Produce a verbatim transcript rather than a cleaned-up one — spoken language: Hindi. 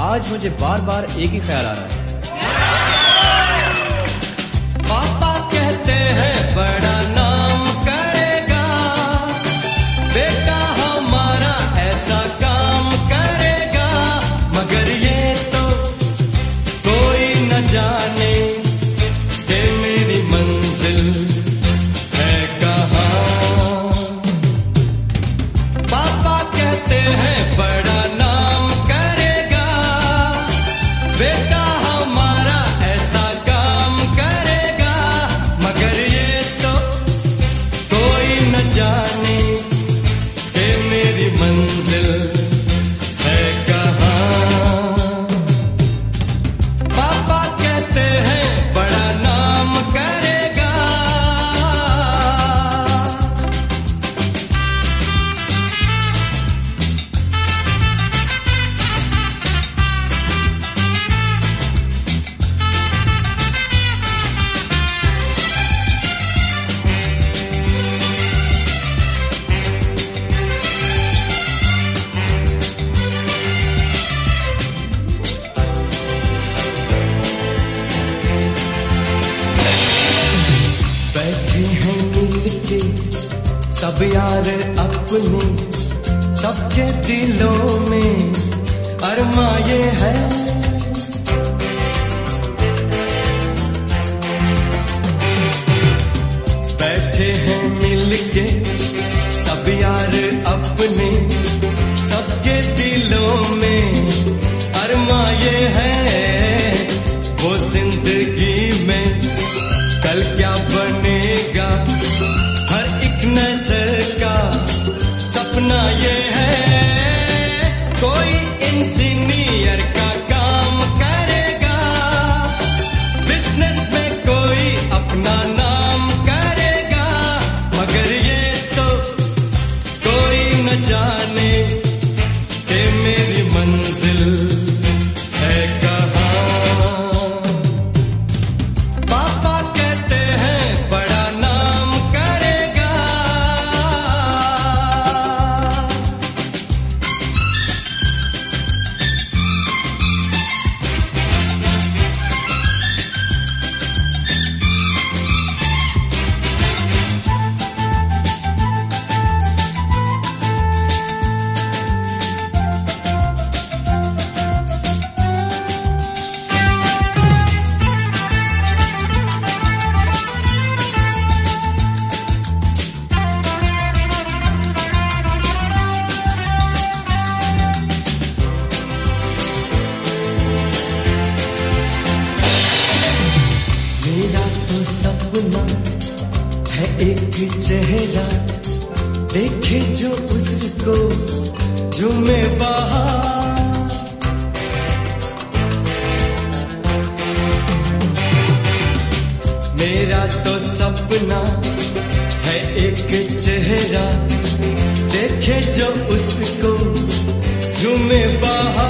आज मुझे बार बार एक ही ख्याल आ रहा है। पापा कहते हैं बड़ा नाम करेगा, बेटा हमारा ऐसा काम करेगा, मगर ये तो कोई न जाने कि मेरी मंजिल है कहाँ। पापा कहते हैं बड़ा नाम करेगा, बेटा हमारा ऐसा काम करेगा, मगर ये तो कोई न जाने कि मेरी मंजिल है कहाँ। पापा कहते हैं बड़ा नाम करेगा। बैठे हैं मिलके सब यार अपने, सबके दिलों में अरमा ये है। बैठे हैं मिलके सब यार अपने, सबके दिलों में अरमा ये है। वो जिंदगी में कल क्या बनेगा, हर एक नजर का सपना ये है। कोई इंजीनियर का काम करेगा, बिजनेस में कोई अपना नाम करेगा, मगर ये तो कोई न जाने कि मेरी मंजिल है कहाँ। पापा कहते हैं बड़ा नाम करेगा। मेरा तो सपना है एक चेहरा, देखे जो उसको झूमे बाहर। मेरा तो सपना है एक चेहरा, देखे जो उसको झूमे बाहर।